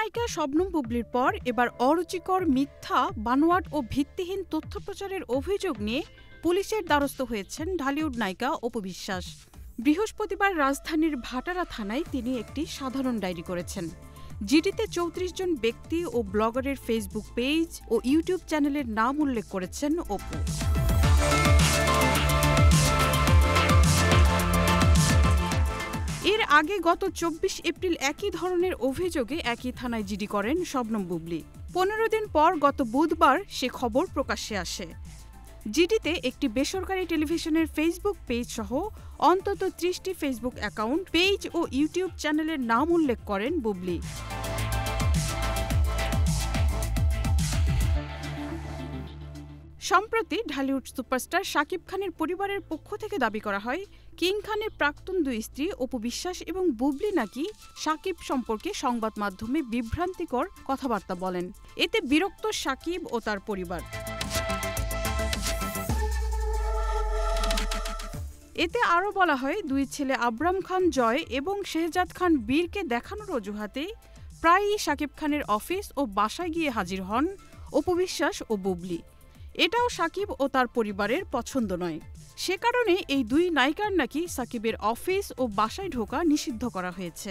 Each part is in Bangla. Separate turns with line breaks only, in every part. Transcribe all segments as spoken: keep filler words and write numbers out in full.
চিত্রনায়িকা শবনম বুবলির পর এবার অরুচিকর, মিথ্যা, বানোয়াট ও ভিত্তিহীন তথ্য প্রচারের অভিযোগ নিয়ে পুলিশের দ্বারস্থ হয়েছেন ঢালিউড নায়িকা অপু বিশ্বাস। বৃহস্পতিবার রাজধানীর ভাটারা থানায় তিনি একটি সাধারণ ডায়েরি করেছেন। জিডিতে চৌত্রিশ জন ব্যক্তি ও ব্লগারের ফেসবুক পেজ ও ইউটিউব চ্যানেলের নাম উল্লেখ করেছেন অপু। এর আগে গত চব্বিশ এপ্রিল একই ধরনের অভিযোগে একই থানায় জিডি করেন শবনম বুবলি। পনেরো দিন পর গত বুধবার সে খবর প্রকাশ্যে আসে। জিডিতে একটি বেসরকারি টেলিভিশনের ফেসবুক পেজ সহ অন্তত ত্রিশটি ফেসবুক অ্যাকাউন্ট, পেজ ও ইউটিউব চ্যানেলের নাম উল্লেখ করেন বুবলি। সম্প্রতি ঢালিউড সুপারস্টার শাকিব খানের পরিবারের পক্ষ থেকে দাবি করা হয়, কিং খানের প্রাক্তন দুই স্ত্রী অপু বিশ্বাস এবং বুবলি নাকি শাকিব সম্পর্কে সংবাদ মাধ্যমে বিভ্রান্তিকর কথাবার্তা বলেন। এতে বিরক্ত শাকিব ও তার পরিবার। এতে আরও বলা হয়, দুই ছেলে আবরাম খান জয় এবং শেহজাদ খান বীরকে দেখানোর অজুহাতে প্রায়ই শাকিব খানের অফিস ও বাসায় গিয়ে হাজির হন অপু বিশ্বাস ও বুবলি। এটাও শাকিব ও তার পরিবারের পছন্দ নয়। সে কারণে এই দুই নায়িকার নাকি সাকিবের অফিস ও বাসায় ঢোকা নিষিদ্ধ করা হয়েছে।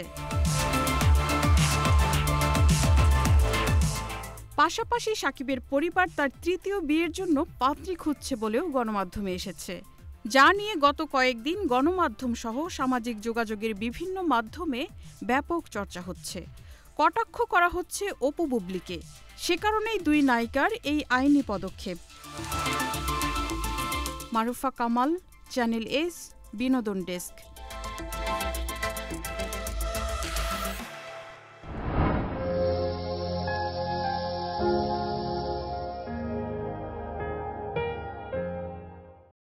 পাশাপাশি সাকিবের পরিবার তার তৃতীয় বিয়ের জন্য পাত্রী খুঁজছে বলেও গণমাধ্যমে এসেছে, যা নিয়ে গত কয়েকদিন গণমাধ্যম সহ সামাজিক যোগাযোগের বিভিন্ন মাধ্যমে ব্যাপক চর্চা হচ্ছে। কটাক্ষ করা হচ্ছে অপু বুবলিকে। সে কারণেই দুই নায়িকার এই আইনি পদক্ষেপ। মারুফা কামাল, চ্যানেল এস, বিনোদন ডেস্ক।